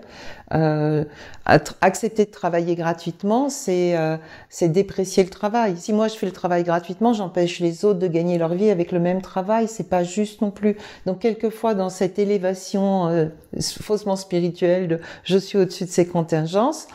Speaker 2: Accepter de travailler gratuitement, c'est déprécier le travail. Si moi je fais le travail gratuitement, j'empêche les autres de gagner leur vie avec le même travail. C'est pas juste non plus. Donc quelquefois dans cette élévation faussement spirituelle de je suis au-dessus de ces contingences,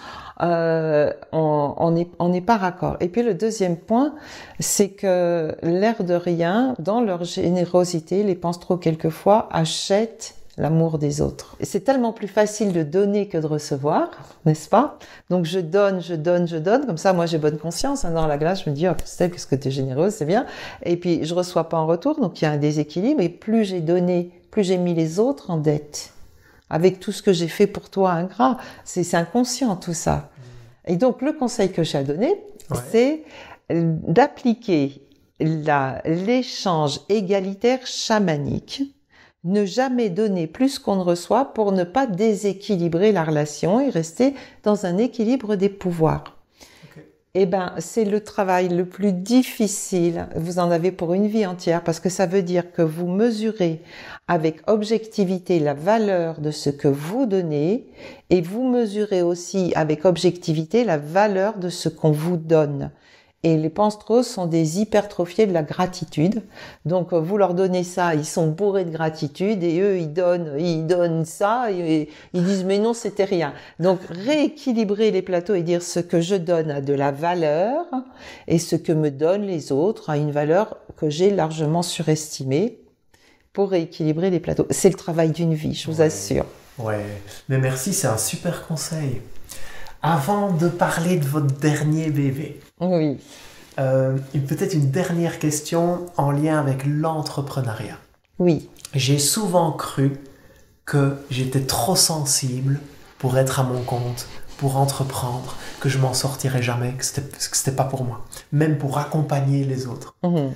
Speaker 2: on n'est pas raccord. Et puis le deuxième point, c'est que l'air de rien, dans leur générosité, les pensereaux quelquefois achètent l'amour des autres. Et c'est tellement plus facile de donner que de recevoir, n'est-ce pas? Donc je donne, comme ça moi j'ai bonne conscience, dans la glace je me dis « Oh Christelle, qu'est-ce que t'es généreuse, c'est bien ». Et puis je reçois pas en retour, donc il y a un déséquilibre, et plus j'ai donné, plus j'ai mis les autres en dette. Avec tout ce que j'ai fait pour toi, ingrat, c'est inconscient tout ça. Et donc le conseil que j'ai à donner, c'est d'appliquer l'échange égalitaire chamanique. Ne jamais donner plus qu'on ne reçoit pour ne pas déséquilibrer la relation et rester dans un équilibre des pouvoirs. Eh ben, c'est le travail le plus difficile. Vous en avez pour une vie entière parce que ça veut dire que vous mesurez avec objectivité la valeur de ce que vous donnez et vous mesurez aussi avec objectivité la valeur de ce qu'on vous donne. Et les pensereaux sont des hypertrophiés de la gratitude. Donc, vous leur donnez ça, ils sont bourrés de gratitude et eux, ils donnent ça et ils disent, mais non, c'était rien. Donc, rééquilibrer les plateaux et dire ce que je donne a de la valeur et ce que me donnent les autres a une valeur que j'ai largement surestimée pour rééquilibrer les plateaux. C'est le travail d'une vie, je vous assure.
Speaker 1: Ouais, mais merci, c'est un super conseil. Avant de parler de votre dernier bébé,
Speaker 2: oui.
Speaker 1: Peut-être une dernière question en lien avec l'entrepreneuriat.
Speaker 2: Oui.
Speaker 1: J'ai souvent cru que j'étais trop sensible pour être à mon compte, pour entreprendre, que je m'en sortirais jamais, que c'était pas pour moi, même pour accompagner les autres.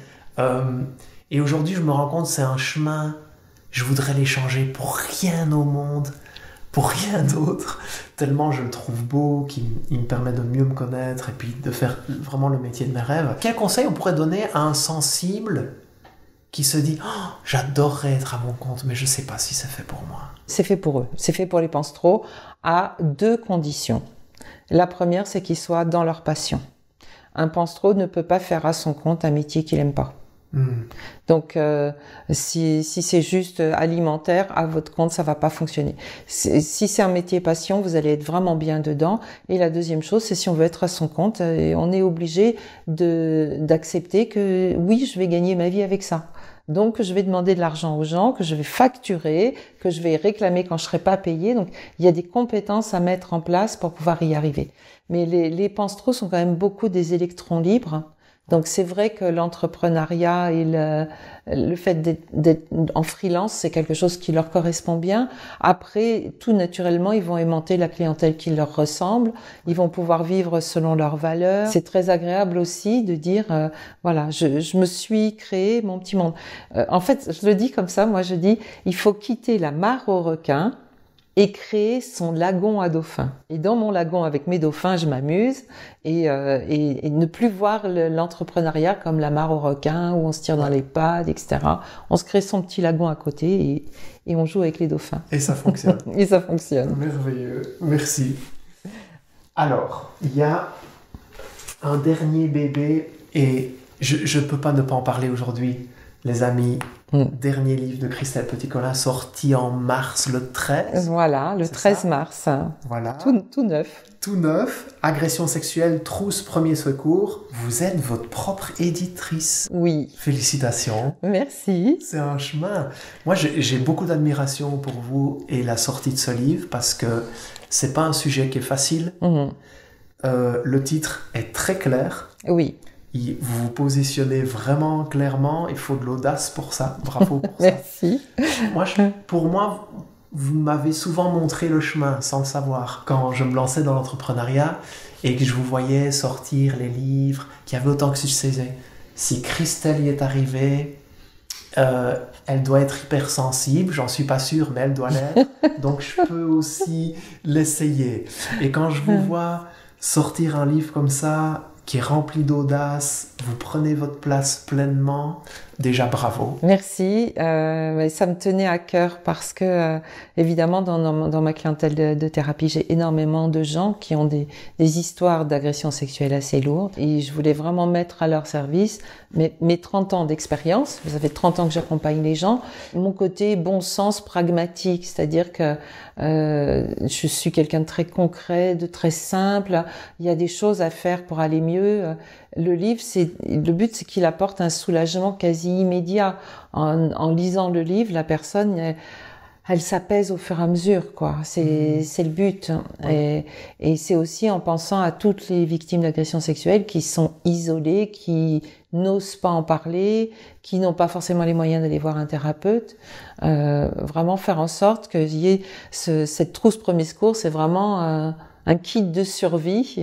Speaker 1: Et aujourd'hui, je me rends compte que c'est un chemin, je voudrais les changer pour rien au monde, pour rien d'autre, tellement je le trouve beau, qu'il me permet de mieux me connaître et puis de faire vraiment le métier de mes rêves. Quel conseil on pourrait donner à un sensible qui se dit oh, « j'adorerais être à mon compte, mais je ne sais pas si c'est fait pour moi ».
Speaker 2: C'est fait pour eux, c'est fait pour les pense-trop à 2 conditions. La première, c'est qu'ils soient dans leur passion. Un pense-trop ne peut pas faire à son compte un métier qu'il n'aime pas. Donc, si c'est juste alimentaire, à votre compte, ça va pas fonctionner. Si c'est un métier passion, vous allez être vraiment bien dedans. Et la deuxième chose, c'est si on veut être à son compte, on est obligé d'accepter que oui, je vais gagner ma vie avec ça. Donc, je vais demander de l'argent aux gens, que je vais facturer, que je vais réclamer quand je serai pas payé. Donc, il y a des compétences à mettre en place pour pouvoir y arriver. Mais les pense-trop sont quand même beaucoup des électrons libres. Donc c'est vrai que l'entrepreneuriat et le fait d'être en freelance, c'est quelque chose qui leur correspond bien. Après, tout naturellement, ils vont aimanter la clientèle qui leur ressemble. Ils vont pouvoir vivre selon leurs valeurs. C'est très agréable aussi de dire, voilà, je me suis créé mon petit monde. En fait, je le dis comme ça, moi je dis, il faut quitter la mare aux requins et créer son lagon à dauphins. Et dans mon lagon avec mes dauphins, je m'amuse et ne plus voir l'entrepreneuriat comme la mare aux requins où on se tire dans les pattes, etc. On se crée son petit lagon à côté et on joue avec les dauphins.
Speaker 1: Et ça fonctionne.
Speaker 2: Et ça fonctionne.
Speaker 1: Merveilleux. Merci. Alors, il y a un dernier bébé et je ne peux pas ne pas en parler aujourd'hui, les amis. Dernier livre de Christelle Petit-Colin sorti en mars, le 13.
Speaker 2: Voilà, le 13 mars.
Speaker 1: Voilà.
Speaker 2: Tout neuf.
Speaker 1: Tout neuf. Agression sexuelle, trousse, premier secours. Vous êtes votre propre éditrice.
Speaker 2: Oui.
Speaker 1: Félicitations.
Speaker 2: Merci.
Speaker 1: C'est un chemin. Moi, j'ai beaucoup d'admiration pour vous et la sortie de ce livre parce que c'est pas un sujet qui est facile. Le titre est très clair.
Speaker 2: Oui.
Speaker 1: Vous vous positionnez vraiment clairement, il faut de l'audace pour ça, bravo pour ça.
Speaker 2: Merci.
Speaker 1: Pour moi, vous m'avez souvent montré le chemin sans le savoir. Quand je me lançais dans l'entrepreneuriat et que je vous voyais sortir les livres, qui avaient autant que succès, si Christelle y est arrivée, elle doit être hypersensible, j'en suis pas sûre, mais elle doit l'être, donc je peux aussi l'essayer. Et quand je vous vois sortir un livre comme ça, qui est rempli d'audace, vous prenez votre place pleinement, déjà bravo.
Speaker 2: Merci, ça me tenait à cœur parce que évidemment dans ma clientèle de thérapie, j'ai énormément de gens qui ont des histoires d'agression sexuelle assez lourdes et je voulais vraiment mettre à leur service mes 30 ans d'expérience, ça fait 30 ans que j'accompagne les gens, mon côté bon sens pragmatique, c'est-à-dire que je suis quelqu'un de très concret, de très simple, il y a des choses à faire pour aller mieux. Le livre, le but, c'est qu'il apporte un soulagement quasi immédiat. En lisant le livre, la personne, elle s'apaise au fur et à mesure, quoi. C'est le but. Et c'est aussi en pensant à toutes les victimes d'agressions sexuelles qui sont isolées, qui n'osent pas en parler, qui n'ont pas forcément les moyens d'aller voir un thérapeute. Vraiment faire en sorte qu'il y ait cette trousse premier secours, c'est vraiment un kit de survie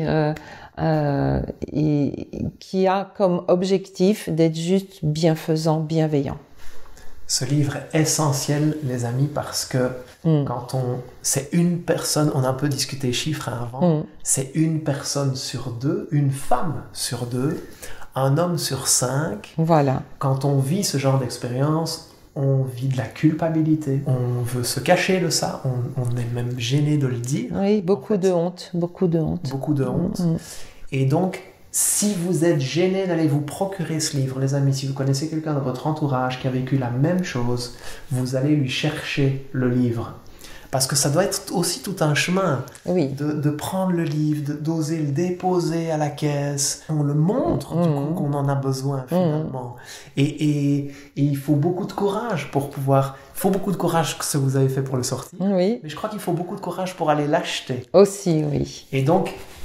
Speaker 2: et qui a comme objectif d'être juste bienfaisant, bienveillant.
Speaker 1: Ce livre est essentiel, les amis, parce que quand c'est une personne, on a un peu discuté chiffres avant, c'est une personne sur 2, une femme sur 2, un homme sur 5.
Speaker 2: Voilà.
Speaker 1: Quand on vit ce genre d'expérience, on vit de la culpabilité, on veut se cacher de ça, on est même gêné de le dire.
Speaker 2: Oui, beaucoup de honte.
Speaker 1: Beaucoup de honte. Et donc, si vous êtes gêné d'aller vous procurer ce livre, les amis, si vous connaissez quelqu'un dans votre entourage qui a vécu la même chose, vous allez lui chercher le livre. Parce que ça doit être aussi tout un chemin de prendre le livre, d'oser le déposer à la caisse. On le montre du coup qu'on en a besoin finalement. Et il faut beaucoup de courage pour pouvoir... Il faut beaucoup de courage que ce que vous avez fait pour le sortir.
Speaker 2: Oui.
Speaker 1: Mais je crois qu'il faut beaucoup de courage pour aller l'acheter.
Speaker 2: Aussi, oui.
Speaker 1: Et donc,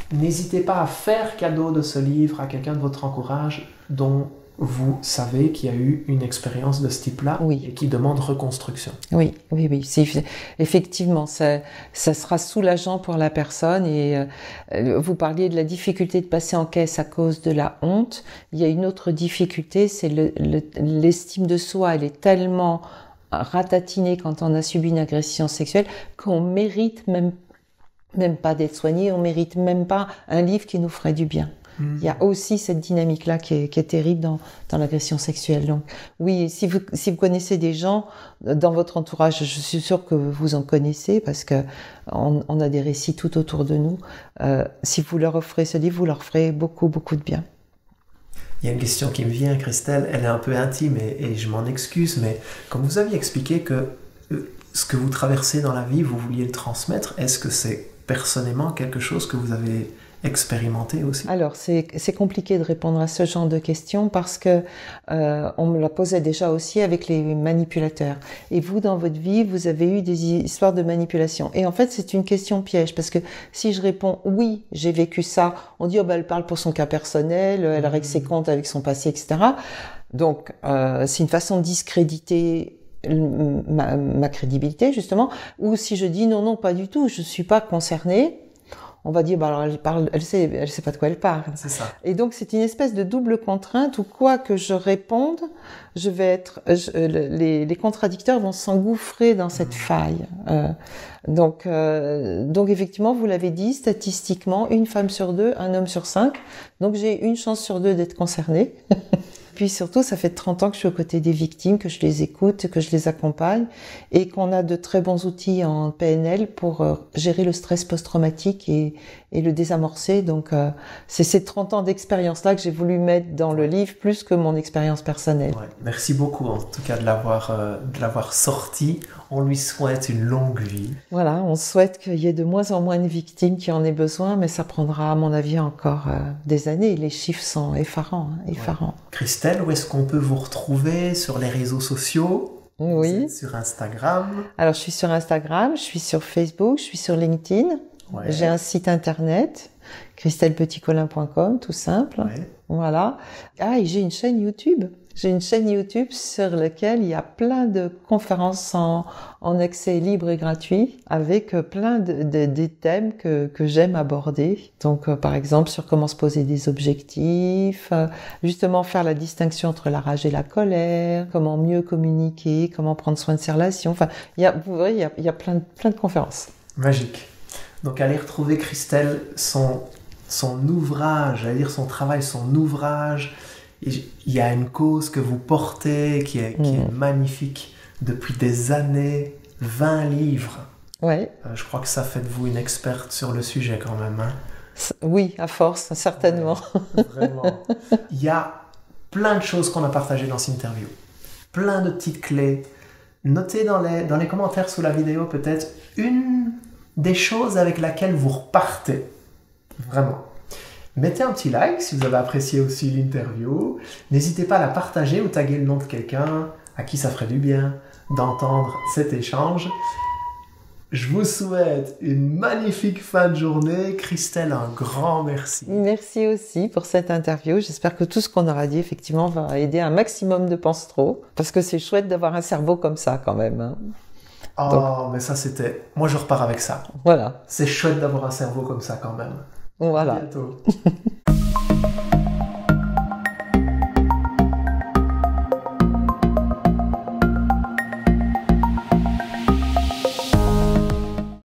Speaker 1: n'hésitez pas à faire cadeau de ce livre à quelqu'un de votre entourage dont vous savez qu'il y a eu une expérience de ce type-là et qui demande reconstruction.
Speaker 2: Oui. Effectivement, ça sera soulageant pour la personne. Et vous parliez de la difficulté de passer en caisse à cause de la honte. Il y a une autre difficulté, c'est l'estime de soi. Elle est tellement ratatinée quand on a subi une agression sexuelle qu'on mérite même pas d'être soigné, on mérite même pas un livre qui nous ferait du bien. Il y a aussi cette dynamique-là qui est terrible dans l'agression sexuelle. Donc, oui, si vous connaissez des gens dans votre entourage, je suis sûre que vous en connaissez parce que on a des récits tout autour de nous. Si vous leur offrez ce livre, vous leur ferez beaucoup, beaucoup de bien.
Speaker 1: Il y a une question qui me vient, Christelle, elle est un peu intime et je m'en excuse, mais comme vous aviez expliqué que ce que vous traversez dans la vie, vous vouliez le transmettre, est-ce que c'est personnellement quelque chose que vous avez expérimenté aussi?
Speaker 2: Alors, c'est compliqué de répondre à ce genre de questions parce que on me la posait déjà aussi avec les manipulateurs. Et vous, dans votre vie, vous avez eu des histoires de manipulation. Et en fait, c'est une question piège parce que si je réponds oui, j'ai vécu ça, on dit elle parle pour son cas personnel, elle règle ses comptes avec son passé, etc. Donc, c'est une façon de discréditer ma crédibilité, justement. Ou si je dis non, pas du tout, je suis pas concernée, on va dire, alors elle sait pas de quoi elle parle.
Speaker 1: C'est ça.
Speaker 2: Et donc, c'est une espèce de double contrainte où quoi que je réponde, les contradicteurs vont s'engouffrer dans cette faille. Donc, effectivement, vous l'avez dit, statistiquement, une femme sur deux, un homme sur 5. Donc, j'ai une chance sur 2 d'être concernée. Puis surtout, ça fait 30 ans que je suis aux côtés des victimes, que je les écoute, que je les accompagne et qu'on a de très bons outils en PNL pour gérer le stress post-traumatique et le désamorcer. Donc, c'est ces 30 ans d'expérience-là que j'ai voulu mettre dans le livre plus que mon expérience personnelle.
Speaker 1: Ouais. Merci beaucoup, en tout cas, de l'avoir sorti. On lui souhaite une longue vie.
Speaker 2: Voilà, on souhaite qu'il y ait de moins en moins de victimes qui en aient besoin, mais ça prendra, à mon avis, encore des années. Les chiffres sont effarants. Ouais.
Speaker 1: Christelle, où est-ce qu'on peut vous retrouver sur les réseaux sociaux?
Speaker 2: Oui.
Speaker 1: Vous êtes sur Instagram?
Speaker 2: Alors, je suis sur Instagram, je suis sur Facebook, je suis sur LinkedIn. Ouais. J'ai un site internet, christellepetitcolin.com, tout simple. Ouais. Voilà. Ah, et j'ai une chaîne YouTube. J'ai une chaîne YouTube sur laquelle il y a plein de conférences en accès libre et gratuit avec plein de thèmes que j'aime aborder. Donc, par exemple, sur comment se poser des objectifs, justement faire la distinction entre la rage et la colère, comment mieux communiquer, comment prendre soin de ses relations. Enfin, vous voyez, il y a plein de conférences.
Speaker 1: Magique. Donc, allez retrouver Christelle, son ouvrage, j'allais dire son travail, son ouvrage. Il y a une cause que vous portez qui est magnifique depuis des années, 20 livres.
Speaker 2: Ouais.
Speaker 1: Je crois que ça fait de vous une experte sur le sujet quand même. Hein.
Speaker 2: Oui, à force, certainement.
Speaker 1: Ouais, vraiment. Il y a plein de choses qu'on a partagées dans cette interview. Plein de petites clés. Notez dans les commentaires sous la vidéo peut-être une des choses avec laquelle vous repartez. Vraiment. Mettez un petit like si vous avez apprécié aussi l'interview. N'hésitez pas à la partager ou taguer le nom de quelqu'un à qui ça ferait du bien d'entendre cet échange. Je vous souhaite une magnifique fin de journée. Christelle, un grand merci.
Speaker 2: Merci aussi pour cette interview. J'espère que tout ce qu'on aura dit, effectivement, va aider un maximum de pense-trop. Parce que c'est chouette d'avoir un cerveau comme ça, quand même. Hein.
Speaker 1: Oh, donc, mais ça, c'était... Moi, je repars avec ça.
Speaker 2: Voilà.
Speaker 1: C'est chouette d'avoir un cerveau comme ça, quand même.
Speaker 2: Voilà.
Speaker 1: À bientôt.